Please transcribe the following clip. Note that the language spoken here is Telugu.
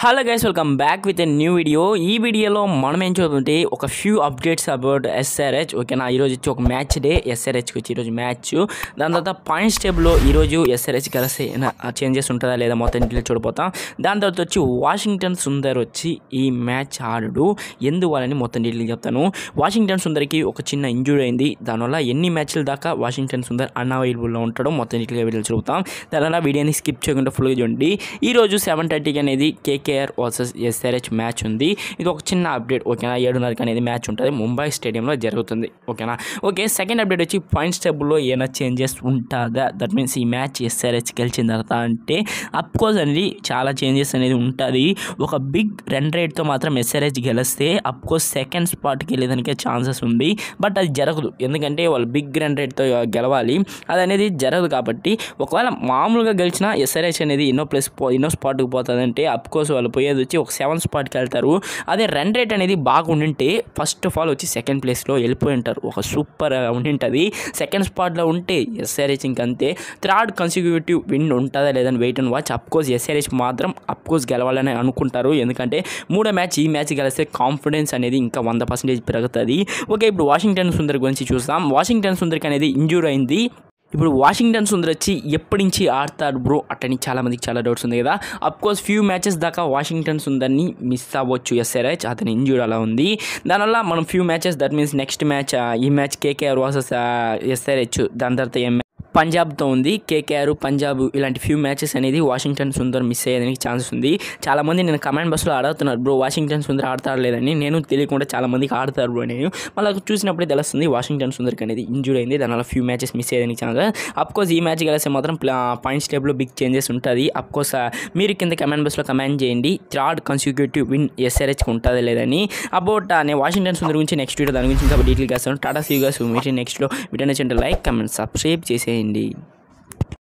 Hello guys, welcome back with a new video. ఈ వీడియోలో మనం ఏం చూద్దామంటే ఒక ఫ్యూ అప్డేట్స్ అబౌట్ ఎస్ఆర్హెచ్. ఓకేనా, ఈరోజు వచ్చి ఒక మ్యాచ్ డే ఎస్ఆర్హెచ్కి వచ్చి ఈరోజు మ్యాచ్. దాని తర్వాత పాయింట్స్ టేబుల్లో ఈరోజు ఎస్ఆర్హెచ్ కలిసి చేంజెస్ ఉంటుందా లేదా మొత్తం ఇంట్లో చూడపోతాం. దాని తర్వాత వచ్చి వాషింగ్టన్ సుందర్ వచ్చి ఈ మ్యాచ్ ఆడడు ఎందువలని మొత్తం డీటెయిల్ చెప్తాను. వాషింగ్టన్ సుందర్కి ఒక చిన్న ఇంజురీ అయింది. దానివల్ల ఎన్ని మ్యాచ్ల దాకా వాషింగ్టన్ సుందర్ అన్అవైలబుల్లో ఉంటాడో మొత్తం డీటెయిల్గా వీడియోలు చూపుతాం. దానివల్ల వీడియోని స్కిప్ చేయకుండా ఫుల్గా చూడండి. ఈరోజు 7:30కి అనేది కేకేఆర్ వర్సెస్ ఎస్ఆర్హెచ్ మ్యాచ్ ఉంది. ఇది ఒక చిన్న అప్డేట్. ఓకేనా, 7:30కి అనేది మ్యాచ్ ఉంటుంది, ముంబై స్టేడియంలో జరుగుతుంది. ఓకేనా, ఓకే. సెకండ్ అప్డేట్ వచ్చి పాయింట్స్ టేబుల్లో ఏమైనా చేంజెస్ ఉంటుందా, దట్ మీన్స్ ఈ మ్యాచ్ ఎస్ఆర్హెచ్ గెలిచిన తర్వాత అంటే అఫ్కోర్స్ అనేది చాలా చేంజెస్ అనేది ఉంటుంది. ఒక బిగ్ రన్ రేట్తో మాత్రం ఎస్ఆర్హెచ్ గెలిస్తే అఫ్కోర్స్ సెకండ్ స్పాట్కి వెళ్ళేదానికే ఛాన్సెస్ ఉంది. బట్ అది జరగదు, ఎందుకంటే వాళ్ళు బిగ్ రన్ రేట్తో గెలవాలి. అది అనేది జరగదు. కాబట్టి ఒకవేళ మామూలుగా గెలిచినా ఎస్ఆర్హెచ్ అనేది ఎన్నో స్పాట్కి పోతుందంటే అఫ్కోర్స్ వాళ్ళు పోయేది వచ్చి ఒక 7th స్పాట్కి వెళ్తారు. అదే రన్ రేట్ అనేది బాగా ఉండింటే ఫస్ట్ ఆఫ్ ఆల్ వచ్చి సెకండ్ ప్లేస్లో వెళ్ళిపోయి ఉంటారు. ఒక సూపర్ ఉండింటుంది. సెకండ్ స్పాట్లో ఉంటే ఎస్ఆర్హెచ్ ఇంకంతే. థర్డ్ కన్సిక్యూటివ్ విన్ ఉంటుందా లేదని wait and watch. Of course SRH మాత్రం అఫ్కోర్స్ గెలవాలని అనుకుంటారు, ఎందుకంటే మూడో మ్యాచ్ ఈ మ్యాచ్ గెలిస్తే కాన్ఫిడెన్స్ అనేది ఇంకా 100% పెరుగుతుంది. ఓకే, ఇప్పుడు వాషింగ్టన్ సుందర్ గురించి చూస్తాం. వాషింగ్టన్ సుందర్కి అనేది ఇంజూరీ అయింది. ఇప్పుడు వాషింగ్టన్ సుందర్ వచ్చి ఎప్పటి నుంచి ఆడతాడు బ్రో అట్టని చాలామందికి చాలా డౌట్స్ ఉంది కదా. అఫ్కోర్స్ ఫ్యూ మ్యాచెస్ దాకా వాషింగ్టన్ సుందర్ని మిస్ అవ్వచ్చు ఎస్ఆర్హెచ్, అతని ఇంజూరీ అలా ఉంది. దానివల్ల మనం few matches, that means next match ఈ మ్యాచ్ కేకేఆర్ వర్సెస్ ఎస్ఆర్హెచ్, దాని తర్వాత పంజాబ్తో ఉంది. కేకేఆర్, పంజాబ్ ఇలాంటి ఫ్యూ మ్యాచెస్ అనేది వాషింగ్టన్ సుందర్ మిస్ అయ్యేదానికి ఛాన్సెస్ ఉంది. చాలామంది నేను కమెంట్ బాక్స్లో అడుగుతున్నారు బ్రో వాషింగ్టన్ సుందర్ ఆడతారు లేదని. నేను తెలియకుండా చాలామందికి ఆడతారు బ్రో. నేను మళ్ళీ చూసినప్పుడే తెలుస్తుంది వాషింగ్టన్ సుందర్కి అనేది ఇంజూరీ అయింది. దానివల్ల ఫ్యూ మ్యాచెస్ మిస్ అయ్యేదానికి ఛాన్సెస్. అఫ్కోర్స్ ఈ మ్యాచ్ కలిసి మాత్రం పాయింట్స్ టేబుల్లో బిగ్ చేంజెస్ ఉంటుంది. అఫ్కోర్స్ మీరు కింద కమెంట్ బాక్స్లో కమెంట్ చేయండి థర్డ్ కన్సిక్యూటివ్ విన్ ఎస్ఆర్హెచ్కి ఉంటుంది లేదని. అబౌట్ నేను వాషింగ్టన్ సుందర్ గురించి నెక్స్ట్ వీడియో దాని గురించి ఇంకా డీటెయిల్గా వస్తాను. Tata see you guys, meet నెక్స్ట్లో వీడియో నచ్చింటే లైక్, కమెంట్, సబ్స్క్రైబ్ చేసేయండి.